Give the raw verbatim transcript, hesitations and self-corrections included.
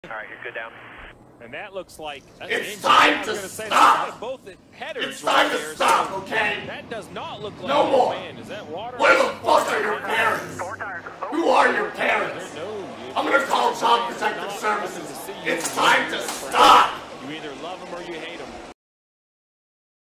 All right, you're good down. And that looks like it's time to stop. Both the headers it's time right to there, stop, so okay? That does not look like no more. Man. Is that water? Where the fuck are your parents? Who are your parents? I'm gonna call Child Protective Services. It's time to stop. You either love them or you hate them.